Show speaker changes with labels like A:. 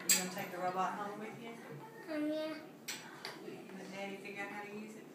A: You gonna take the robot home with you?
B: Yeah.
A: Let Daddy figure out how to use it?